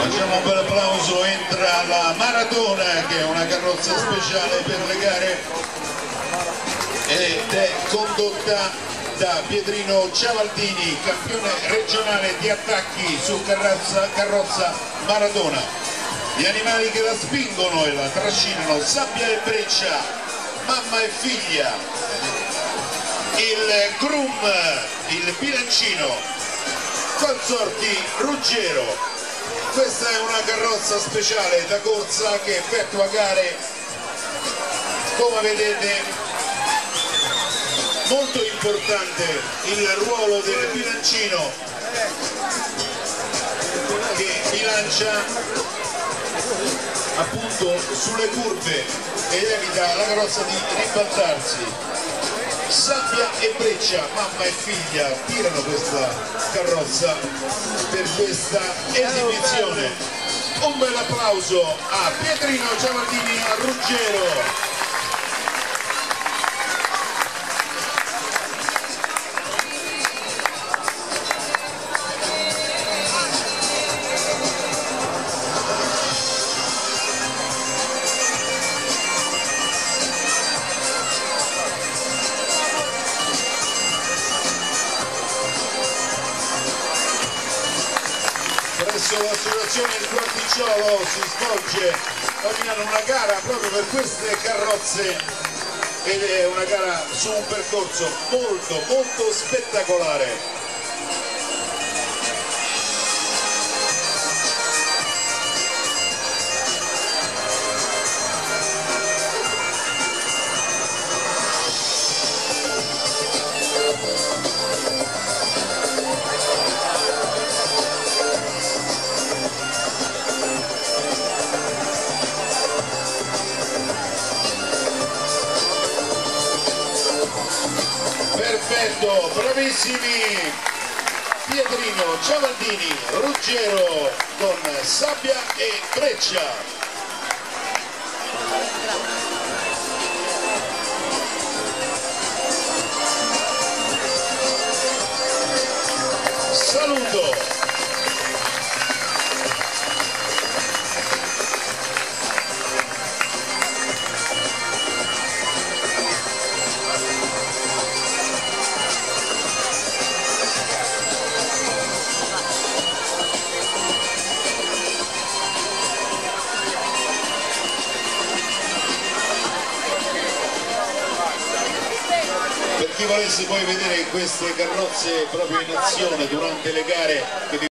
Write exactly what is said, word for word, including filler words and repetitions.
Facciamo un bel applauso, entra la Maratona, che è una carrozza speciale per le gare ed è condotta da Pietrino Ciavaldini, campione regionale di attacchi su carrozza, carrozza Maratona. Gli animali che la spingono e la trascinano: Sabbia e Breccia, mamma e figlia, il Grum, il Bilancino, Consorti Ruggero. Questa è una carrozza speciale da corsa che effettua gare, come vedete. Molto importante il ruolo del bilancino che bilancia appunto sulle curve ed evita la carrozza di ribaltarsi. Sabbia e Breccia, mamma e figlia, tirano questa carrozza per questa esibizione. Un bel applauso a Pietrino Ciavaldini, a Ruggero. Presso l'associazione Il Quarticciolo si svolge ogni anno una gara proprio per queste carrozze ed è una gara su un percorso molto molto spettacolare. Perfetto, bravissimi! Pietrino Ciavaldini, Ruggero con Sabbia e Breccia. Saluto! Per chi volesse poi vedere queste carrozze proprio in azione durante le gare che